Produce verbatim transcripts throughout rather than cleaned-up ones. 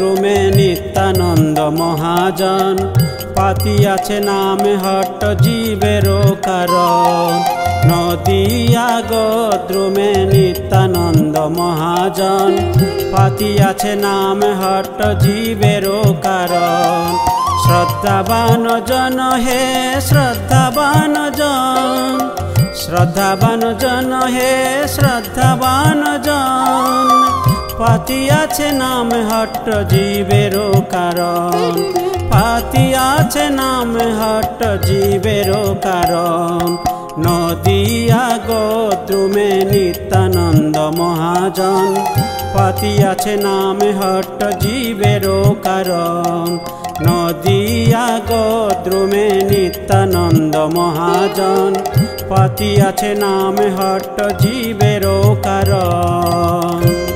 দ্রুমে নিত্যানন্দ মহাজন, পাতিয়াছে নামে হট্ট জীবেরও কারণ। নদিয়া গোদ্রুমে নিত্যানন্দ মহাজন, পাতিয়াছে নামে হট্ট জীবেরও কারণ। শ্রদ্ধাবান জন হে শ্রদ্ধাবান জন, শ্রদ্ধাবান জন হে শ্রদ্ধাবান জন, পাতিয়াছে নামে হট্ট জীবেরও কারণ। পাতিয়াছে নামে হট্ট জীবেরও কারণ। নদিয়া গোদ্রুমে নিত্যানন্দ মহাজন, পাতিয়াছে নামে হট্ট জীবেরও কারণ। নদিয়া গোদ্রুমে নিত্যানন্দ মহাজন, পাতিয়াছে নামে হট্ট জীবেরও কারণ।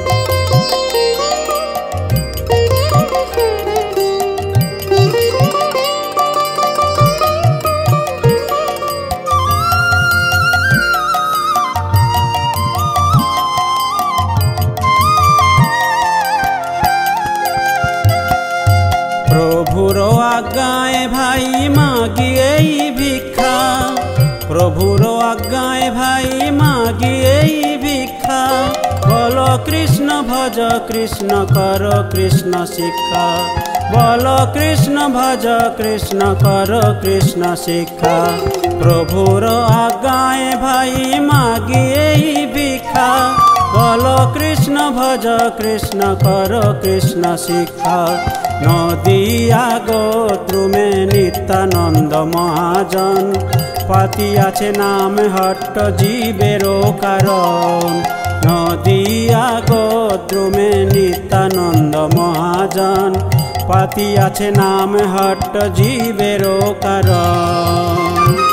প্রভুর আজ্ঞায় ভাই মাগিয়েই ভিক্ষা, প্রভুর আজ্ঞায় ভাই মাগিয়েই ভিক্ষা। বল কৃষ্ণ ভজ কৃষ্ণ কর কৃষ্ণ শিক্ষা, বল কৃষ্ণ ভজ কৃষ্ণ কর কৃষ্ণ শিক্ষা। প্রভুর আজ্ঞায় ভাই মাগিয়েই ভিক্ষা, বল কৃষ্ণ ভজ কৃষ্ণ কর কৃষ্ণ শিক্ষা। নদিয়া গোদ্রুমে নিত্যানন্দ মহাজন, পাতিয়াছে নামে হট্ট জীবেরও কারণ। নদিয়া গোদ্রুমে নিত্যানন্দ মহাজন, পাতিয়াছে নামে হট্ট জীবেরও কারণ।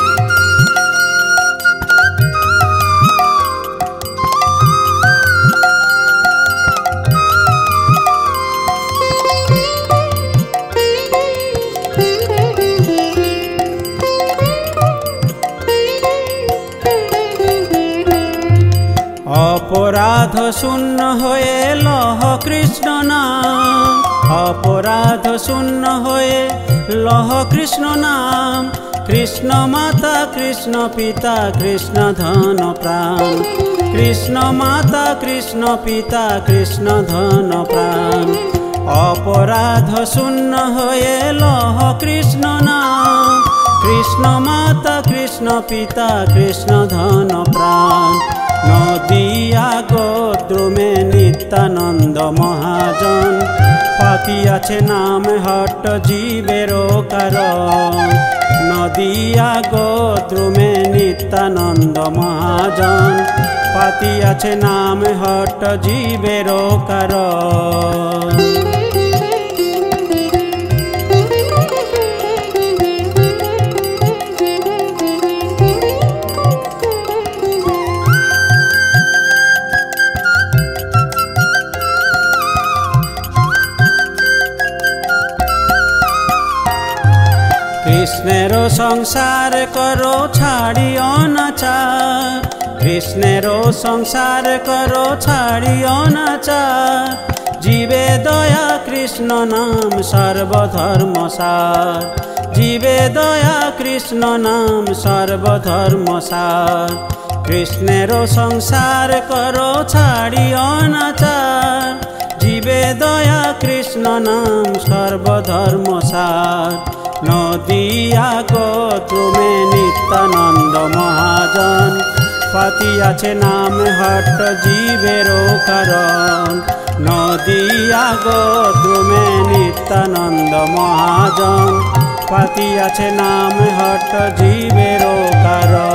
অপরাধ শূন্য হয়ে লহ কৃষ্ণ নাম, অপরাধ শূন্য হয়ে লহ কৃষ্ণ নাম। কৃষ্ণ মাতা কৃষ্ণ পিতা কৃষ্ণ ধন প্রাণ, কৃষ্ণ মাতা কৃষ্ণ পিতা কৃষ্ণ ধন প্রাণ। অপরাধ শূন্য হয়ে লহ কৃষ্ণ নাম, কৃষ্ণ মাতা কৃষ্ণ পিতা কৃষ্ণ ধন প্রাণ। নদিয়া গোদ্রুমে নিত্যানন্দ মহাজন, পাতিয়াছে নামে হট্ট জীবেরও কারণ। নদিয়া গোদ্রুমে নিত্যানন্দ মহাজন, পাতিয়াছে নামে হট্ট জীবেরও কারণ। কৃষ্ণেরও সংসার করো ছাড়ি অনাচার, কৃষ্ণেরও সংসার করো ছাড়ি অনাচার। জীবে দয়া কৃষ্ণ নাম সর্বধর্ম সার, জীবে দয়া কৃষ্ণ নাম সর্বধর্ম সার। কৃষ্ণেরও সংসার করো ছাড়ি অনাচার, জীবে দয়া কৃষ্ণ নাম সর্বধর্ম সার। নদিয়া গোদ্রুমে নিত্যানন্দ মহাজন, পাতিয়াছে নামে হট্ট জীবেরও কারণ। নদিয়া গোদ্রুমে নিত্যানন্দ মহাজন, পাতিয়াছে নামে হট্ট জীবেরও কারণ।